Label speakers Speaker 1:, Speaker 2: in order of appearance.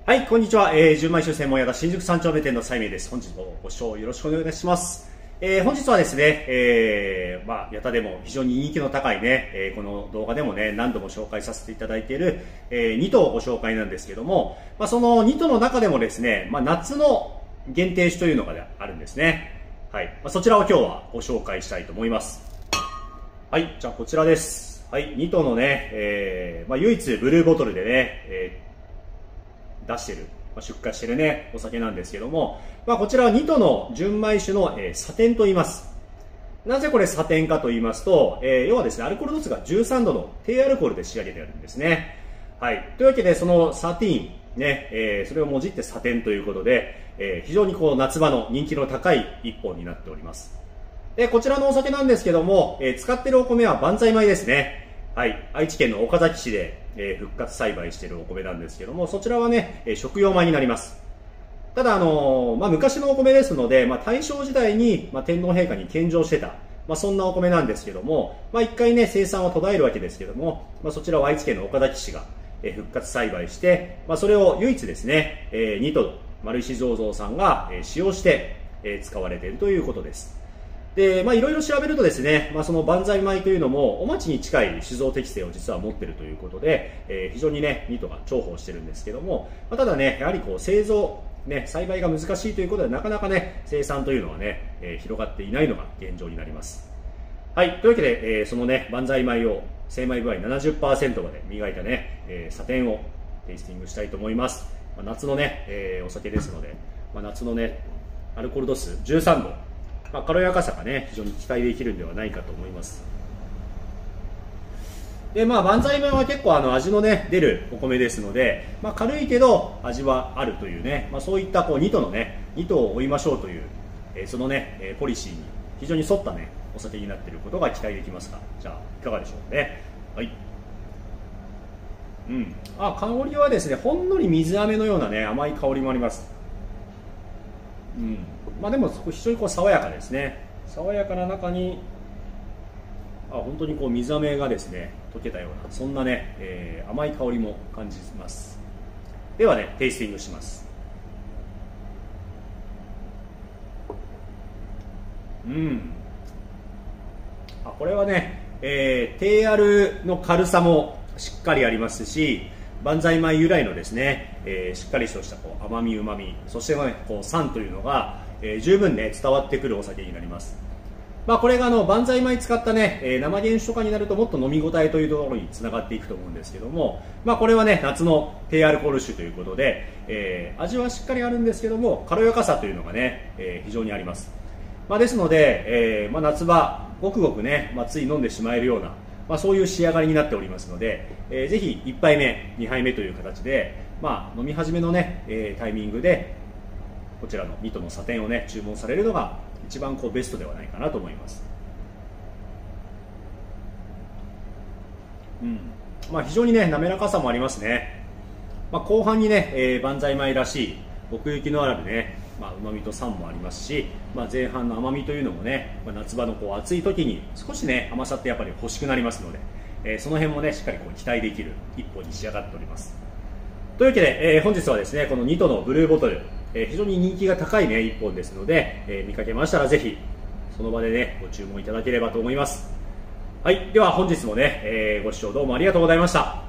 Speaker 1: はい、こんにちは。純米酒専門屋田新宿三丁目店の西明です。本日もご視聴よろしくお願いします。本日はですね、八田でも非常に人気の高いね、この動画でもね、何度も紹介させていただいている、2頭をご紹介なんですけども、その2頭の中でもですね、夏の限定酒というのがあるんですね。はい、そちらを今日はご紹介したいと思います。はい、じゃあこちらです。はい、2頭のね、唯一ブルーボトルでね、出してる、出荷してるね、お酒なんですけども、こちらは2頭の純米酒の、サテンと言います。なぜこれサテンかと言いますと、要はですね、アルコール度数が13度の低アルコールで仕上げてあるんですね。はい。というわけで、そのサティーン、ね、それをもじってサテンということで、非常にこう夏場の人気の高い一本になっております。で、こちらのお酒なんですけども、使っているお米は万歳米ですね。はい。愛知県の岡崎市で、復活栽培しているお米なんですけども、そちらはね、食用米になります。ただ、昔のお米ですので、大正時代に、天皇陛下に献上してた、そんなお米なんですけども、一回ね、生産は途絶えるわけですけども、そちらは愛知県の岡崎市が、復活栽培して、それを唯一ですね、2頭、丸石醸造さんが、使用して、使われているということです。で、いろいろ調べるとですね、その万歳米というのも、お町に近い酒造適性を実は持っているということで、非常にね、2頭が重宝してるんですけども、ただね、やはりこう、製造、ね、栽培が難しいということで、なかなかね、生産というのはね、広がっていないのが現状になります。はい、というわけで、そのね、万歳米を精米部合 70% まで磨いたね、サテンをテイスティングしたいと思います。夏のね、お酒ですので、夏のね、アルコール度数13度。軽やかさがね、非常に期待できるんではないかと思います。で、万歳米は結構味のね、出るお米ですので、軽いけど味はあるというね、そういったこう2頭のね、2頭を追いましょうという、そのね、ポリシーに非常に沿ったね、お酒になっていることが期待できますが、じゃあ、いかがでしょうね。はい。うん。香りはですね、ほんのり水飴のようなね、甘い香りもあります。うん。でも非常にこう爽やかですね。爽やかな中に本当にこう水飴がですね溶けたようなそんなね、甘い香りも感じます。ではねテイスティングします。これはね、低アルの軽さもしっかりありますし、万歳米由来のですね、しっかりとしたこう甘みうまみ、そしてねこう酸というのが十分ね伝わってくるお酒になります。これが万歳米使ったね、生原酒とかになるともっと飲み応えというところにつながっていくと思うんですけども、これはね夏の低アルコール酒ということで、味はしっかりあるんですけども軽やかさというのがね、非常にあります。ですので、夏場ごくごくね、つい飲んでしまえるような、そういう仕上がりになっておりますので、ぜひ1杯目2杯目という形で、飲み始めのね、タイミングでこちらの2頭のサテンをね注文されるのが一番こうベストではないかなと思います。非常にね滑らかさもありますね。後半にね、万歳米らしい奥行きのあるね、うまみと酸もありますし、前半の甘みというのもね、夏場のこう暑い時に少しね甘さってやっぱり欲しくなりますので、その辺もねしっかりこう期待できる一本に仕上がっております。というわけで、本日はですねこの2頭のブルーボトル、非常に人気が高いね一本ですので、見かけましたらぜひその場でねご注文いただければと思います。はい、では本日もね、ご視聴どうもありがとうございました。